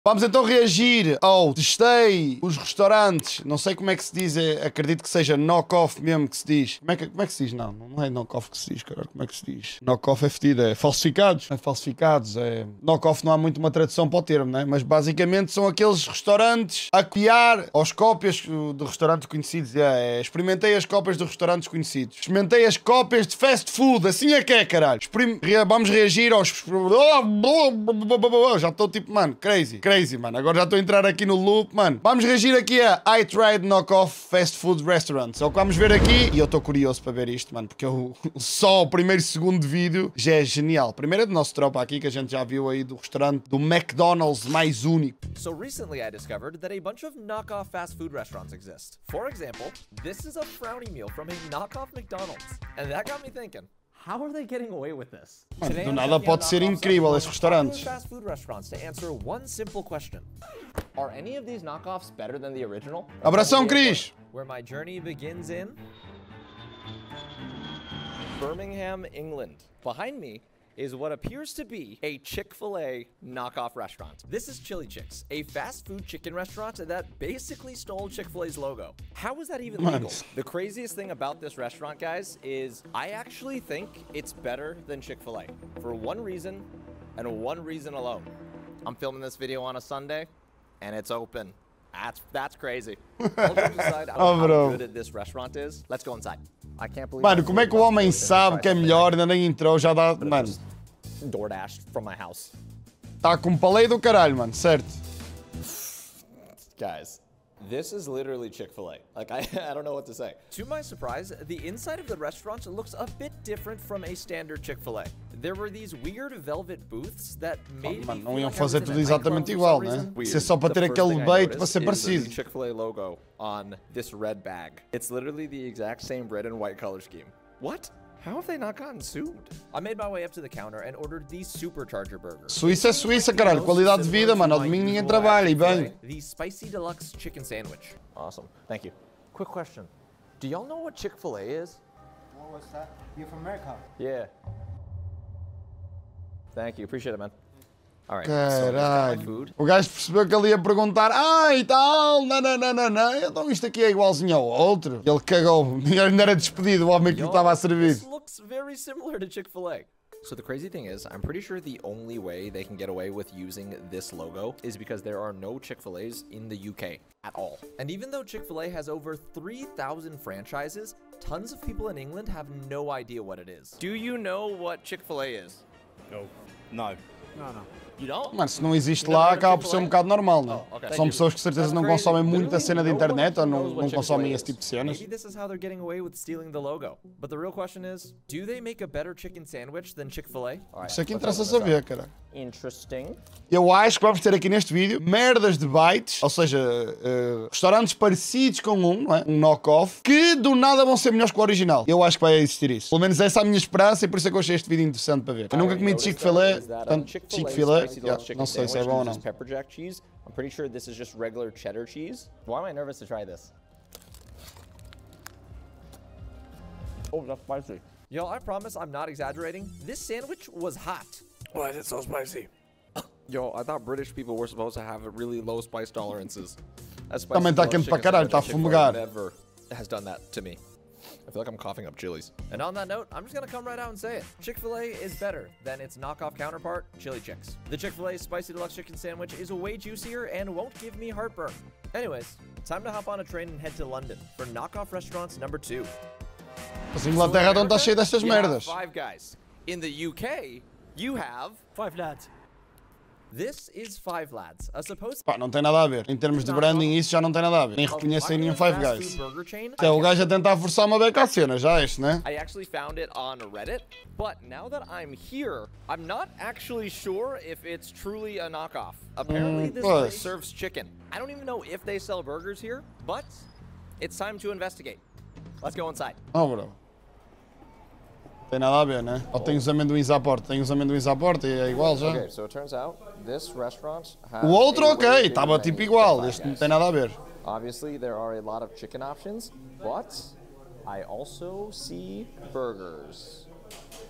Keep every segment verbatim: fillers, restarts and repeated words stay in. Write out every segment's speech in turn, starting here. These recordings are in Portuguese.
Vamos então reagir ao testei os restaurantes, não sei como é que se diz, é, acredito que seja knock-off mesmo que se diz. Como é que, como é que se diz? Não, não é knock-off que se diz, caralho, como é que se diz? Knock-off é fedido, é falsificados, não é falsificados, é... Knock-off não há muito uma tradução para o termo, né? Mas basicamente são aqueles restaurantes a copiar aos cópias de restaurantes conhecidos. É, é, experimentei as cópias de restaurantes conhecidos. Experimentei as cópias de fast food, assim é que é, caralho. Experim... Vamos reagir aos... Já estou tipo, mano, crazy. Crazy, mano. Agora já estou a entrar aqui no loop, mano. Vamos reagir aqui a I Tried Knockoff Fast Food Restaurants. É o que vamos ver aqui. E eu estou curioso para ver isto, mano. Porque eu, só o primeiro e segundo vídeo já é genial. Primeiro é do nosso tropa aqui, que a gente já viu aí do restaurante do McDonald's mais único. So recently I discovered that a bunch of knockoff fast food restaurants exist. For example, this is a frowny meal from a knockoff McDonald's. And that got me thinking. How are they getting away with this? Mano, do nada pode ser incrível esses restaurantes. Fast food restaurants to answer one simple question. Are any of these knockoffs better than the original? Abração, Cris! Where my journey begins in Birmingham, England. Behind me is what appears to be a Chick-fil-A knockoff restaurant. This is Chili Chicks, a fast food chicken restaurant that basically stole Chick-fil-A's logo. How is that even legal? The craziest thing about this restaurant, guys, is I actually think it's better than Chick-fil-A for one reason and one reason alone. I'm filming this video on a Sunday and it's open. That's that's crazy. All jokes aside, I don't know how good this restaurant is. Let's go inside. I can't believe. Mano, como é que o homem sabe que é melhor? Ainda nem entrou, já dá. Mano. DoorDash from my house. Tá com palei do caralho, mano, certo? Guys, this is literally Chick-fil-A. Like, I, I don't know what to say. To my surprise, the inside of the restaurant looks a bit different from a standard Chick-fil-A. There were these weird velvet booths that made oh, mano, não iam fazer tudo exatamente igual, né? Isso é só para ter aquele bait para ser parecido. Chick-fil-A logo on this red bag. It's literally the exact same red and white color scheme. What? How have they not gotten sued? I made my way up to the counter and ordered the Supercharger burger. Suíça é Suíça, caralho. Qualidade de vida, mano. Ao domingo ninguém trabalha e bem. The spicy deluxe chicken sandwich. Awesome. Thank you. Quick question. Do y'all know what Chick-fil-A is? What was that? You're from America? Yeah. Thank you. Appreciate it, man. Alright, caralho. So o gajo percebeu que ele ia perguntar ai e tal, não, não, não, não, não. Então isto aqui é igualzinho ao outro. Ele cagou. Ainda era despedido o homem que lhe estava a servir. This looks very similar to Chick-fil-A. So the crazy thing is, I'm pretty sure the only way they can get away with using this logo is because there are no Chick-fil-A's in the U K at all. And even though Chick-fil-A has over three thousand franchises, tons of people in England have no idea what it is. Do you know what Chick-fil-A is? No. No. No, no. You don't? Mas se não existe lá, acaba por ser um bocado normal, não? Oh, okay. São pessoas que de certeza não consomem muita cena da internet ou não, não consomem esse tipo de cenas. Maybe this is how they're getting away with stealing the logo. But the real question is, do they make a better chicken sandwich than Chick-fil-A? Isso aqui interessa saber, cara. Interesting. Eu acho que vamos ter aqui neste vídeo merdas de bites, ou seja, uh, restaurantes parecidos com um, não é? Um knock-off, que do nada vão ser melhores que o original. Eu acho que vai existir isso. Pelo menos essa é a minha esperança e por isso é que eu achei este vídeo interessante para ver. Eu nunca comi Chick-fil-A, portanto, Chick-fil-A, yeah, não sei se é bom ou não. Pepper jack cheese. I'm pretty sure this is just regular cheddar cheese. Why am I nervous to try this? Oh, that's spicy. Yo, I promise I'm not exaggerating. This sandwich was hot. Why is it so spicy? Yo, I thought British people were supposed to have really low spice tolerances. Também está quente para caralho, está a fumegar. Never has done that to me. I feel like I'm coughing up chilies. And on that note, I'm just gonna come right out and say it. Chick-fil-A is better than its knockoff counterpart, Chili Chicks. The Chick-fil-A Spicy Deluxe Chicken Sandwich is way juicier and won't give me heartburn. Anyways, time to hop on a train and head to London for knockoff restaurants number two. Mas Inglaterra não está cheia destas merdas. Five Guys. In the U K, you have Five Lads. This is Five Lads, a supposed... Pá, não tem nada a ver. Em termos de branding, isso já não tem nada a ver. Nem reconhecem nenhum Five Guys. É o gajo a tentar forçar uma beca à cena, já este, né? I actually found it on Reddit, but now that I'm here, I'm not actually sure if it's truly a knockoff. Apparently this place serves chicken. I don't even know if they sell burgers here, but it's time to investigate. Let's go inside. Oh, bro. Tem nada a ver, né? Ou tem os amendoins à porta. Tem os amendoins à porta e é igual já. Okay, so it turns out this restaurant has o outro, ok, estava tipo igual. Este não tem nada a ver. Obviously, there are a lot of chicken options, but I also see burgers.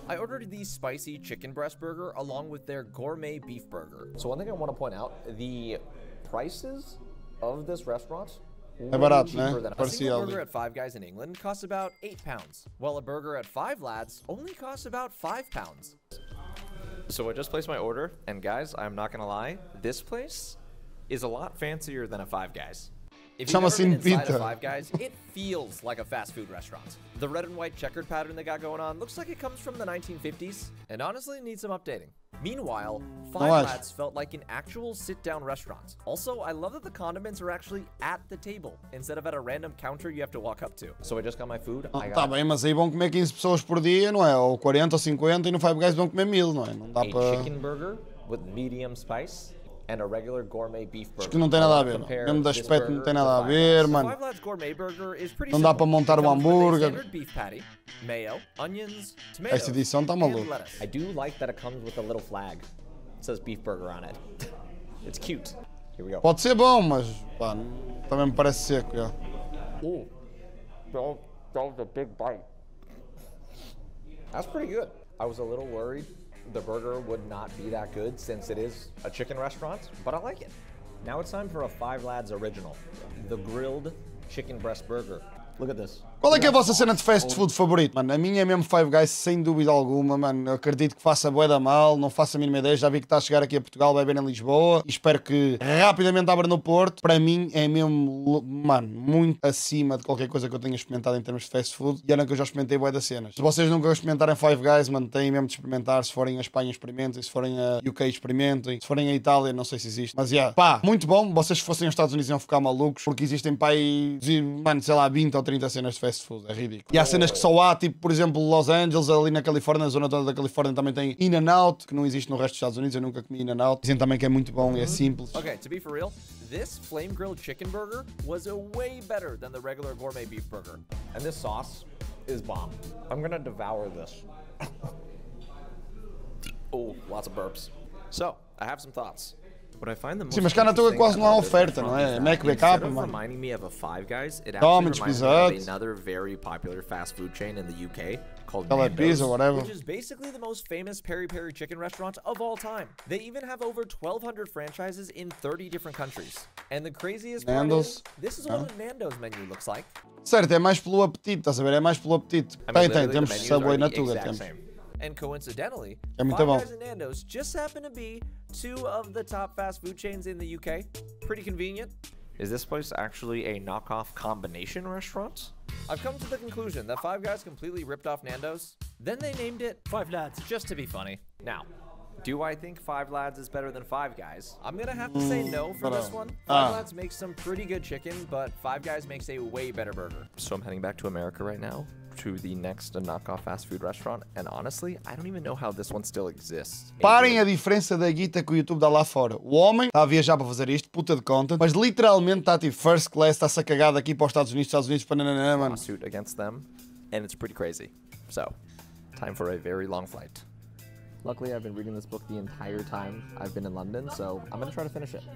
I ordered the spicy chicken breast burger along with their gourmet beef burger. So one thing I want to point out, the prices of this restaurant É barato, cheaper né? than a Parecia single ali. burger at Five Guys in England costs about eight pounds, while a burger at Five Lads only costs about five pounds. So I just placed my order, and guys, I'm not gonna lie, this place is a lot fancier than a Five Guys. If you've Chama-se ever been inside Pita. a Five Guys, it feels like a fast food restaurant. The red and white checkered pattern they got going on looks like it comes from the nineteen fifties, and honestly needs some updating. Meanwhile, Five acho. Lads felt like an actual sit-down restaurant. Also, I love that the condiments are actually at the table, instead of at a random counter you have to walk up to. So I just got my food. I Tá got bem, mas aí vão comer quinze pessoas por dia, não é? Ou quarenta ou cinquenta e no Five Guys vão comer mil, não é? Não dá a para... chicken burger with medium spice and a regular gourmet beef burger. Acho que não tem nada a ver, não. Compare Mesmo de this aspecto não burger tem to nada a Five ver, Lads. mano. Five Lads gourmet burger is pretty Não dá simple. para montar It um comes with a hambúrguer. standard beef patty, mayo, onions, tomatoes, Esta edição tá and maluca. lettuce. I do like that it comes with a little flag. It says beef burger on it. It's cute. Here we go. Pode ser bom, mas pá, também me parece seco, já. Ooh, that that was a big bite. That's pretty good. I was a little worried the burger would not be that good since it is a chicken restaurant, but I like it. Now it's time for a Five Lads original, the grilled chicken breast burger. Look at this. Qual é que é a vossa cena de fast food favorito, mano? A minha é mesmo Five Guys, sem dúvida alguma, mano. Eu acredito que faça bué da mal, não faço a mínima ideia. Já vi que está a chegar aqui a Portugal, vai ver em Lisboa. E espero que rapidamente abra no Porto. Para mim é mesmo, mano, muito acima de qualquer coisa que eu tenha experimentado em termos de fast food. E era que eu já experimentei bué das cenas. Se vocês nunca experimentarem Five Guys, mano, têm mesmo de experimentar. Se forem a Espanha, experimentem. Se forem a U K, experimentem. Se forem a Itália, não sei se existe. Mas, yeah, pá, muito bom. Vocês se fossem aos Estados Unidos iam ficar malucos, porque existem, pá, aí, mano, sei lá, vinte ou trinta cenas de fast food. É ridículo. E há cenas que só há, tipo, por exemplo, Los Angeles, ali na Califórnia, na zona toda da Califórnia também tem In-N-Out, que não existe no resto dos Estados Unidos. Eu nunca comi In-N-Out. Dizem também que é muito bom e é simples. Okay, to be for real, this flame grilled chicken burger was a way better than the regular gourmet beef burger. And this sauce is bomb. I'm gonna devour this. Oh, lots of burps. So, I have some thoughts. What I find the most Sim, mas cá na Tuga interesting quase não há about this oferta, não restaurant é? is Mac that B K, instead of mano. reminding me of a Five Guys, it actually Domino's, reminds me of Pizza Hut. another very popular fast food chain in the U K called Call it Nando's, pizza, whatever. which is basically the most famous peri peri chicken restaurant of all time. They even have over twelve hundred franchises in thirty different countries. And the craziest part Nando's? is, this is what a Nando's menu looks like. Certo, é mais pelo apetite, estás a ver? É mais pelo apetite. I mean, Tem, tem, literally, temos the menus Subway are na the Tuga, exact temos. same. And coincidentally, É muito Five bom. Guys and Nando's just happen to be two of the top fast food chains in the U K. Pretty convenient. Is this place actually a knockoff combination restaurant? I've come to the conclusion that Five Guys completely ripped off Nando's. Then they named it Five Lads just to be funny. Now, do I think Five Lads is better than Five Guys? I'm gonna have to say no for this one. Five Ah. Lads makes some pretty good chicken, but Five Guys makes a way better burger. So I'm heading back to America right now, to the next knockoff fast food restaurant, and honestly, I don't even know how this one still exists. Parem a diferença da guita que o YouTube dá lá fora. O homem está a viajar para fazer isto, puta de content, mas literalmente está tipo first class, está-se a cagar daqui para os Estados Unidos, Estados Unidos para nananã, mano. Lawsuit against them, and it's pretty crazy. So, time for a very long flight. Luckily, I've been reading this book the entire time I've been in London, so I'm gonna try to finish it.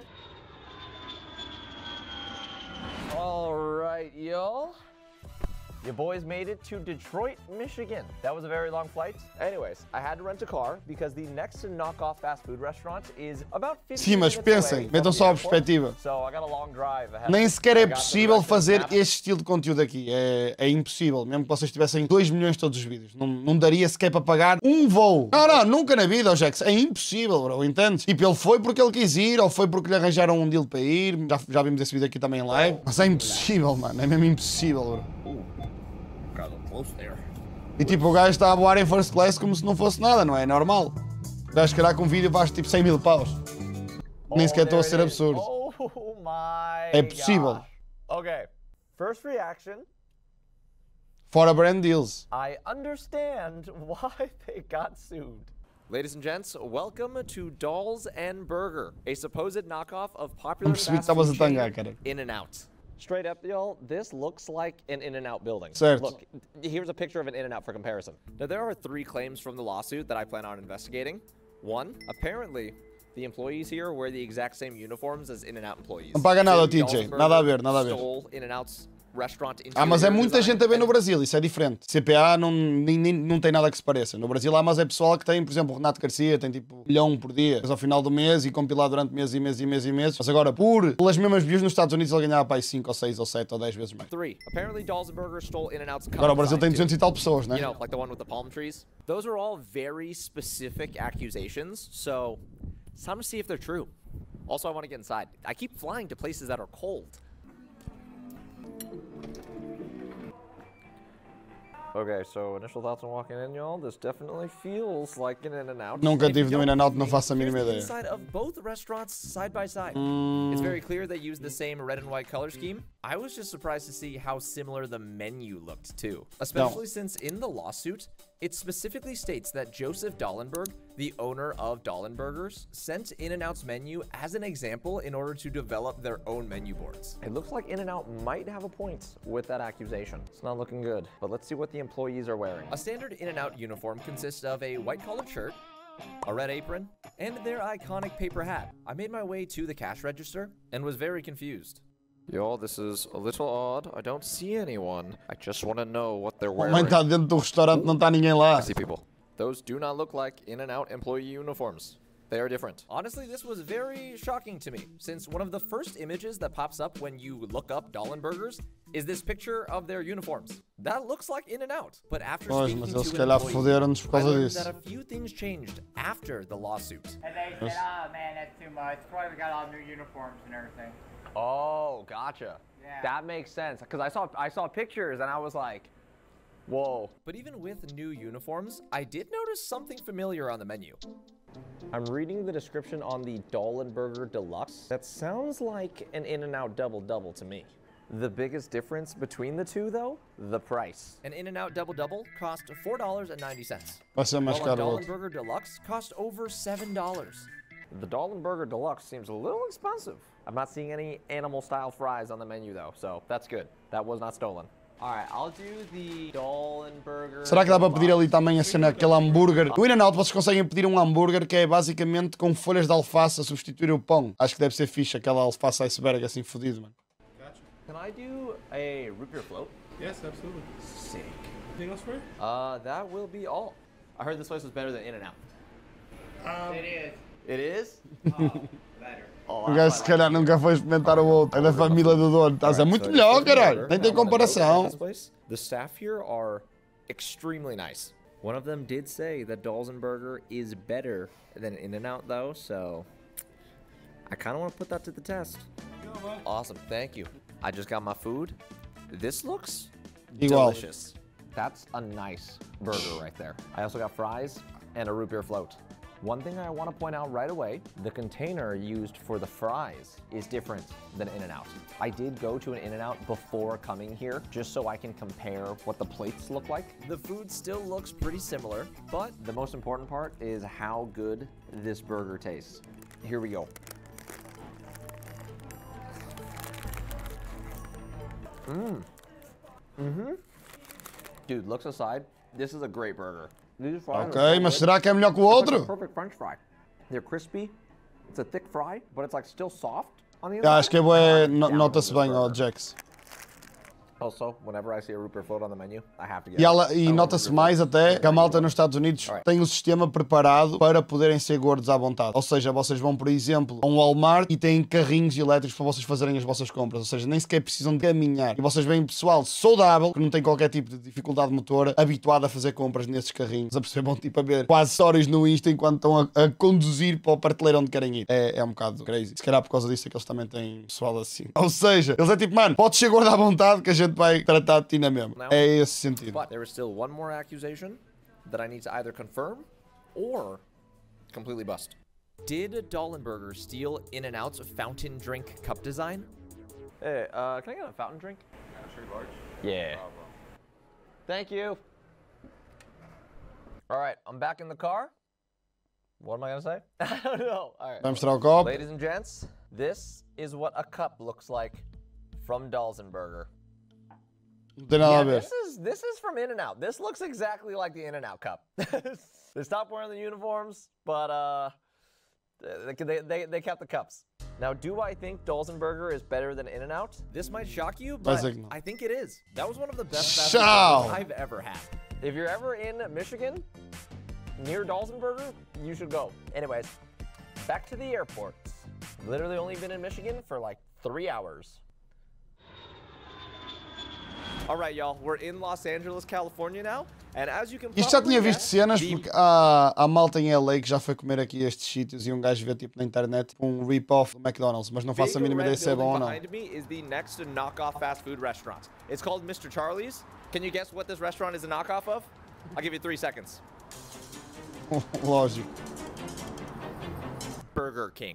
All right, y'all. Your boys made it to Detroit, Michigan. That was a very long flight. Anyways, I had to rent a car because the next knockoff fast food restaurant is about fifteen Sim, mas minutes pensem, away from metam the só a airport. perspectiva. So I got a long drive ahead. Nem sequer I é got the possível directions fazer map. este estilo de conteúdo aqui. É, é impossível. Mesmo que vocês tivessem dois milhões todos os vídeos. Não, não daria sequer para pagar um voo. Não, não, nunca na vida, Jax. É impossível, bro. Entendes? Tipo, ele foi porque ele quis ir, ou foi porque lhe arranjaram um deal para ir. Já, já vimos esse vídeo aqui também em live. Mas é impossível, mano. É mesmo impossível, bro. Got a little close there. E tipo, o gajo está a voar em first class como se não fosse nada, não é? É normal. O gajo, se calhar, com um vídeo faz tipo cem mil paus. Nem sequer estou a ser absurdo. Oh my É possível. gosh. Okay, first reaction. Fora brand deals. I understand why they got sued. Ladies and gents, welcome to Dolls and Burger, a supposed knockoff of popular Não percebi que fast estavas food a tangar, chain cara. In-N-Out. Straight up, y'all, this looks like an In-N-Out building. Certo. Look, here's a picture of an In-N-Out for comparison. Now, there are three claims from the lawsuit that I plan on investigating. One, apparently, the employees here wear the exact same uniforms as In-N-Out employees. Não paga nada, Two, T J. Dolls Nada a Burger ver, nada a ver. Stole In-N-Out's restaurant Ah, mas é interior muita design gente a ver and no Brasil, isso é diferente. C P A não, nem, nem- não tem nada que se pareça. No Brasil há mas é pessoal que tem, por exemplo, o Renato Garcia tem tipo um milhão por dia, mas ao final do mês e compilado durante meses e meses e meses e meses. Mas agora, por pelas mesmas views nos Estados Unidos, ele ganhava para aí cinco ou seis ou sete ou dez vezes mais. Three. Apparently, Dolls and Burger stole In-N-Out's Agora o Brasil tem design, too. duzentas e tal pessoas, né? You know, like the one with the palm trees. Those are all very specific accusations, so it's time to see if they're true. Also, I want to get inside. I keep flying to places that are cold. Okay, so initial thoughts on walking in, y'all. This definitely feels like an In-N-Out. Nunca And if you tive no don't In-N-Out, believe não me, faço a here's mínima the ideia. inside of both restaurants side by side. It's very clear they use the same red and white color scheme. I was just surprised to see how similar the menu looked too, especially since in the lawsuit, it specifically states that Joseph Dollenberg, the owner of Dollenburgers, sent In-N-Out's menu as an example in order to develop their own menu boards. It looks like In-N-Out might have a point with that accusation. It's not looking good, but let's see what the employees are wearing. A standard In-N-Out uniform consists of a white collared shirt, a red apron, and their iconic paper hat. I made my way to the cash register and was very confused. Yo, this is a little odd. I don't see anyone. I just want to know what they're A wearing. mãe está dentro do restaurante, não está ninguém lá. I see people. Those do not look like In-N-Out employee uniforms. They are different. Honestly, this was very shocking to me, since one of the first images that pops up when you look up Dollenburgers is this picture of their uniforms. That looks like In-N-Out. But after Pois, speaking mas to eles se an calhar employee, foderam-nos por I causa learned disso. that a few things changed after the lawsuit. And they said, oh man, that's too much. Probably got all new uniforms and everything. Oh, gotcha. Yeah. That makes sense. Because I saw I saw pictures and I was like, whoa. But even with new uniforms, I did notice something familiar on the menu. I'm reading the description on the Dollenburger Deluxe. That sounds like an In-N-Out Double Double to me. The biggest difference between the two, though? The price. An In-N-Out Double Double cost four dollars and ninety cents. Vai ser mais While a caro o outro. Dollenburger Deluxe cost over seven dollars. The Dollenburger Deluxe seems a little expensive. I'm not seeing any animal-style fries on the menu, though, so that's good. That was not stolen. All right, I'll do the Dollenburger. Será que dá para pedir ali também a cena, aquele hambúrguer? No In-N-Out vocês conseguem pedir um hambúrguer que é basicamente com folhas de alface a substituir o pão. Acho que deve ser fixe, aquela alface iceberg assim fodido, mano. Can I do a root beer float? Yes, absolutely. Sick. Anything else for you? Uh, that will be all. I heard this place was better than In-N-Out. Um, It is. It is? Better. Oh, O gajo se calhar nunca foi experimentar o outro. É da família do dono. Estás a muito melhor, caralho. Nem tem comparação. The staff here are extremely nice. One of them did say that Dolzenburger is better than In-N-Out, though, so I kind of want to put that to the test. Awesome, thank you. I just got my food. This looks Igual. delicious. That's a nice burger right there. I also got fries and a root beer float. One thing I want to point out right away, the container used for the fries is different than In-N-Out. I did go to an In-N-Out before coming here, just so I can compare what the plates look like. The food still looks pretty similar, but The most important part is how good this burger tastes. Here we go. Mmm. Mm-hmm. Dude, looks aside, this is a great burger. These fries are Ok, so mas good. será que é melhor que o It's like outro? a perfect French fry. They're crispy. It's a thick fry, but it's like still soft on the Ah, inside. acho que é bué, I'm no- down nota-se with this bem, ó, burger. Jax. Also, whenever I see a root beer float on the menu, I have to get E, it. ela- I e love nota-se root beer mais floats. até que a malta nos Estados Unidos Alright. tem o sistema preparado para poderem ser gordos à vontade. Ou seja, vocês vão, por exemplo, a um Walmart e têm carrinhos elétricos para vocês fazerem as vossas compras. Ou seja, nem sequer precisam de caminhar. E vocês veem pessoal saudável, que não tem qualquer tipo de dificuldade motora, habituado a fazer compras nesses carrinhos. A perceber, vão tipo a ver quase stories no Insta enquanto estão a, a conduzir para o prateleiro onde querem ir. É, é um bocado crazy. Se calhar por causa disso é que eles também têm pessoal assim. Ou seja, eles é tipo, mano, podes ser gordo à vontade que a gente vai tratar de ti na mesma. Não. É esse sentido. but there is still one more accusation that I need to either confirm or completely bust. Did Dollenberger steal In-N-Out's fountain drink cup design? Hey, uh, can I get a fountain drink? Yeah. Thank you. All right, I'm back in the car. What am I gonna say? I don't know. All right. Vai mostrar o copo. Ladies and gents, this is what a cup looks like from Dolzenburger. Não tem nada Yeah, a ver. this is this is from In-N-Out. This looks exactly like the In-N-Out cup. They stopped wearing the uniforms, but uh, They, they, they kept the cups. Now, do I think Dolzenberger is better than In-N-Out? This might shock you, Vai but ser que não. I think it is. That was one of the best fast food Tchau. burgers I've ever had. If you're ever in Michigan, near Dolzenberger, you should go. Anyways, back to the airport. Literally only been in Michigan for like three hours. All right, y'all, we're in Los Angeles, California now, and as you can Isto já probably tinha visto guess, cenas the porque há, há malta em L A que já foi comer aqui estes sítios e um gajo vê tipo na internet um rip-off do McDonald's, mas não faço a big mínima red ideia se é bom ou building não. behind me is the next knockoff fast food restaurant. It's called Mister Charlie's. Can you guess what this restaurant is a knockoff of? I'll give you three seconds. Lógico. Burger King.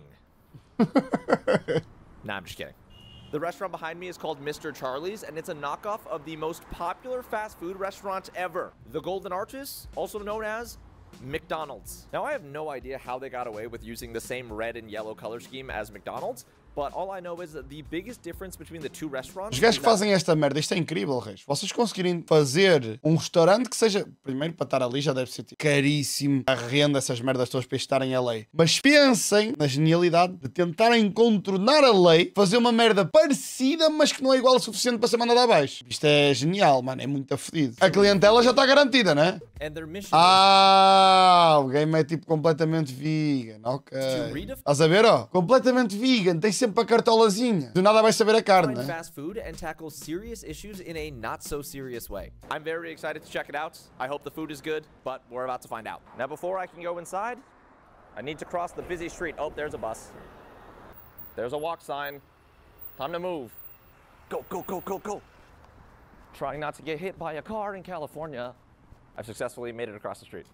Nah, I'm just kidding. The restaurant behind me is called Mister Charlie's, and it's a knockoff of the most popular fast food restaurant ever, the Golden Arches, also known as McDonald's. Now, I have no idea how they got away with using the same red and yellow color scheme as McDonald's, but all I know is that the biggest difference between the two restaurants Os gajos is que that fazem esta merda, isto é incrível, reis. Vocês conseguirem fazer um restaurante que seja, primeiro para estar ali já deve ser tipo, caríssimo, a renda, essas merdas todas para estar em L A. Mas pensem na genialidade de tentarem contornar a lei, fazer uma merda parecida, mas que não é igual o suficiente para ser mandada abaixo. Isto é genial, mano, é muito afedido. A clientela já está garantida, né? and their mission Ah, o game é tipo completamente vegan, ok. Estás a ver, ó? Completamente vegan, tem sempre a cartolazinha. Do nada vai saber a carne, find né? fast food and tackle serious issues in a not so serious way. I'm very excited to check it out. I hope the food is good, but we're about to find out. Now, before I can go inside, I need to cross the busy street. Oh, there's a bus. There's a walk sign. Time to move. Go, go, go, go, go. Trying not to get hit by a car in California. I've successfully made it across the street.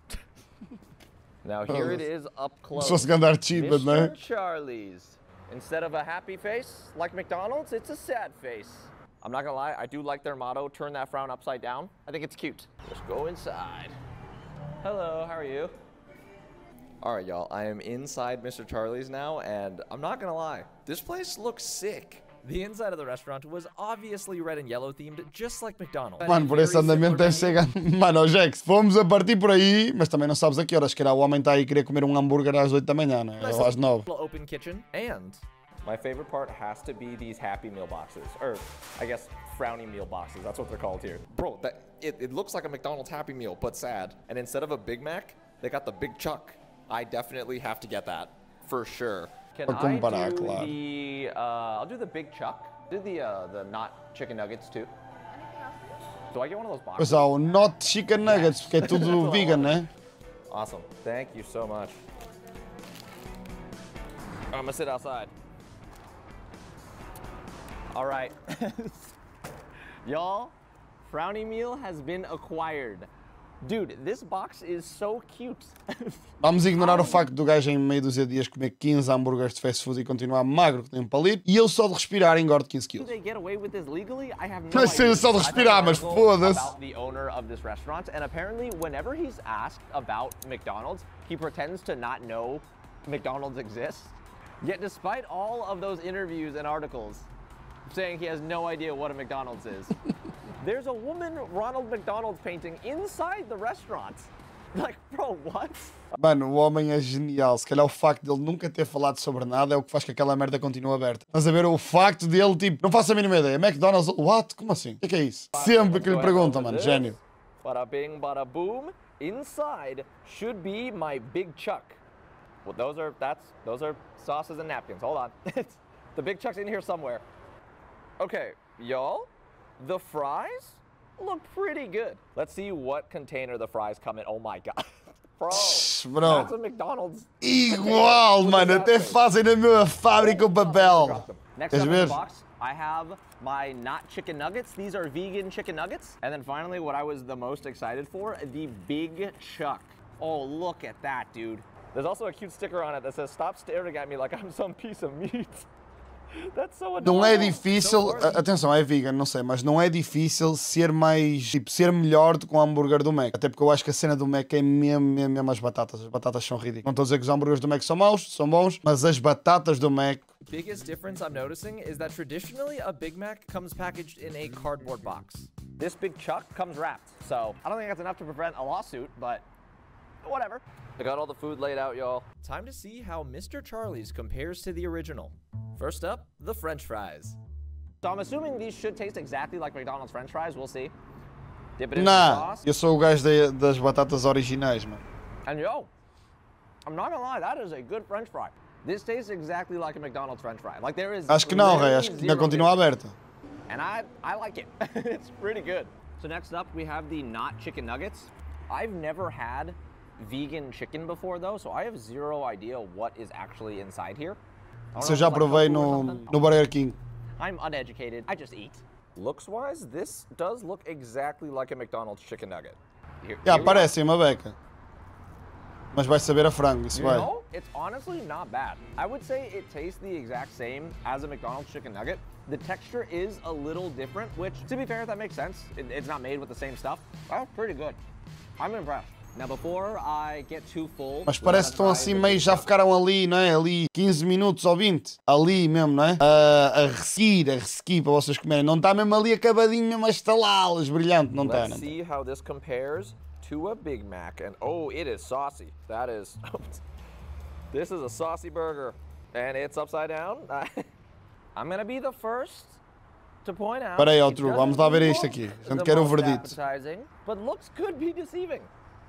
Now, here it is up close. Se fosse andar cheap, Mister né? Charlie's. Instead of a happy face, like McDonald's, it's a sad face. I'm not gonna lie, I do like their motto, turn that frown upside down. I think it's cute. Let's go inside. Hello, how are you? All right, y'all, I am inside Mister Charlie's now, and I'm not gonna lie, this place looks sick. The inside of the restaurant was obviously red and yellow themed, just like McDonald's. Mano, por esse andamento deve ser... Mano, Jax, fomos a partir por aí, mas também não sabes a que horas, que era o homem está aí a querer comer um hambúrguer às oito da manhã, né? Ou às nove. Open kitchen, and My favorite part has to be these Happy Meal boxes, or I guess frowny meal boxes. That's what they're called here. bro, that it, it looks like a McDonald's Happy Meal, but sad. And instead of a Big Mac, they got the Big Chuck. I definitely have to get that, for sure. Can Para I comparar, do claro. the? Uh, I'll do the Big Chuck. Do the uh, the not chicken nuggets too. Do I get one of those boxes? Pois há o Not Chicken Nuggets, porque é tudo vegan, né? Awesome. Thank you so much. I'm gonna sit outside. All right. Y'all, Frowny Meal has been acquired. Dude, this box is so cute. Vamos ignorar o facto do gajo em meio dúzia de dias comer quinze hambúrgueres de fast food e continuar magro que tem um palito, e ele só de respirar engorda quinze Do quilos. they get away with this legally? I have no Mas idea. seja só de I found respirar, an mas article foda-se. about the owner of this restaurant, and apparently whenever he's asked about McDonald's, he pretends to not know McDonald's exists. Yet despite all of those interviews and articles saying he has no idea what a McDonald's is, there's a woman Ronald McDonald painting inside the restaurant. Like, bro, what? Mano, o homem é genial. Se calhar o facto dele nunca ter falado sobre nada é o que faz que aquela merda continue aberta. Estás a ver o facto dele, tipo, não faço a mínima ideia. McDonald's, what? Como assim? O que é que é isso? Sempre que lhe perguntam, mano, gênio. Bada bing, bada boom. Inside should be my Big Chuck. Well, those are, that's, those are sauces and napkins. Hold on. The Big Chuck's in here somewhere. Okay, y'all, the fries look pretty good. Let's see what container the fries come in. Oh my God. Bro, Bro. that's a McDonald's. Igual, mano. Até fazem na mesma fábrica o papel. Next Queres up in the ver? box, I have my not chicken nuggets. These are vegan chicken nuggets. And then finally, what I was the most excited for, the Big Chuck. Oh, look at that, dude. There's also a cute sticker on it that says, "Stop staring at me like I'm some piece of meat." That's so adorable. Não é difícil, a- atenção, é vegan, não sei, mas não é difícil ser mais, tipo, ser melhor do que um hambúrguer do Mac. Até porque eu acho que a cena do Mac é mesmo, mesmo, mesmo as batatas. As batatas são ridículas. Não estou a dizer que os hambúrgueres do Mac são maus, são bons, mas as batatas do Mac... Biggest difference I'm noticing is that traditionally a Big Mac comes packaged in a cardboard box. This Big Chuck comes wrapped. So I don't think that's enough to prevent a lawsuit, but whatever. I got all the food laid out, y'all. Time to see how Mister Charlie's compares to the original. First up, the French fries. So I'm assuming these should taste exactly like McDonald's French fries. We'll see. Dip it in the Não, sauce. eu sou o gajo de- das batatas originais, mano. And yo, I'm not gonna lie, that is a good French fry. This tastes exactly like a McDonald's French fry. Like there is. Acho que não, rei. literally Acho que ainda zero continua difference. aberta. And I, I like it. It's pretty good. So next up, we have the not chicken nuggets. I've never had vegan chicken before though, so I have zero idea what is actually inside here. I don't Isso eu know já if it's like provei tofu or no, something. no Burger King. I'm uneducated. I just eat. Looks-wise, this does look exactly like a McDonald's chicken nugget. Here, Já, here we are. parece uma beca. Mas vai saber a frango, isso You vai. know, it's honestly not bad. I would say it tastes the exact same as a McDonald's chicken nugget. The texture is a little different, which, to be fair, that makes sense. It, it's not made with the same stuff. That's pretty good. I'm impressed. Now, before I get too full... Mas parece que estão assim meio, já ficaram ali, não é? Ali quinze minutos ou vinte. Ali mesmo, não é? A, a resseguir, a resseguir para vocês comerem. Não está mesmo ali acabadinho, mesmo a estalá-las, brilhante. Não está, Let's não está. see how this compares to a Big Mac. And oh, it is saucy. That is... This is a saucy burger. And it's upside down. I'm gonna be the first to point out... Espera aí, it outro, vamos doesn't lá ver look isto aqui. A the gente quer o most verdito. appetizing, but looks could be deceiving.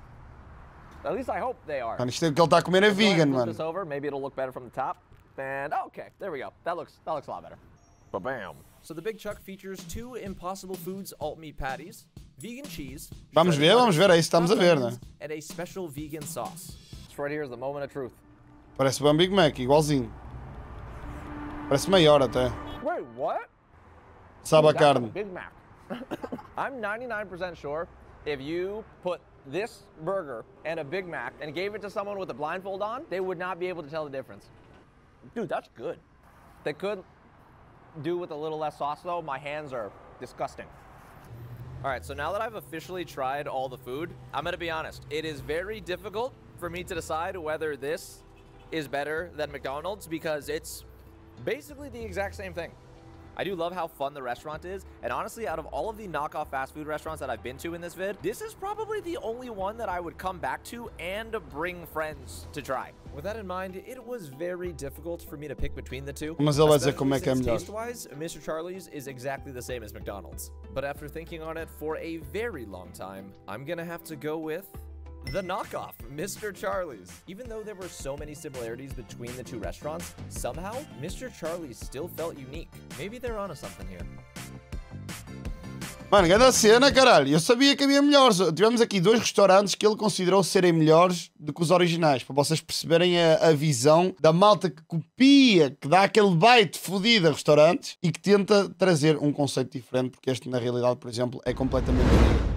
At least I hope they are. Mano, isto é o que ele está a comer é Go ahead vegan, and flip mano. this over. Maybe it'll look better from the top. And okay, there we go. That looks that looks a lot better. Ba-bam. So the Big Chuck features two Impossible Foods alt meat patties, vegan cheese, Vamos ver, vamos ver, é isso que estamos a ver, não é? and a special vegan sauce. This right here is the moment of truth. Parece bem Big Mac, igualzinho. Parece maior até. Wait, what? Sabe a That's a carne. Big Mac. I'm ninety-nine percent sure if you put this burger and a Big Mac and gave it to someone with a blindfold on, they would not be able to tell the difference. Dude, that's good. They could do with a little less sauce though. My hands are disgusting. All right, so now that I've officially tried all the food, I'm gonna be honest. It is very difficult for me to decide whether this is better than McDonald's because it's basically the exact same thing. I do love how fun the restaurant is, and honestly, out of all of the knockoff fast food restaurants that I've been to in this vid, this is probably the only one that I would come back to and bring friends to try. With that in mind, it was very difficult for me to pick between the two. Mas ele vai dizer como é que é melhor. Taste-wise, Mister Charlie's is exactly the same as McDonald's. But after thinking on it for a very long time, I'm gonna have to go with the knockoff, Mister Charlie's. Even though there were so many similarities between the two restaurants, somehow Mister Charlie's still felt unique. Maybe they're onto something here. Mano, grande cena, caralho. Eu sabia que havia melhores. Tivemos aqui dois restaurantes que ele considerou serem melhores do que os originais, para vocês perceberem a, a visão da malta que copia, que dá aquele bite fodido a restaurantes e que tenta trazer um conceito diferente, porque este, na realidade, por exemplo, é completamente diferente.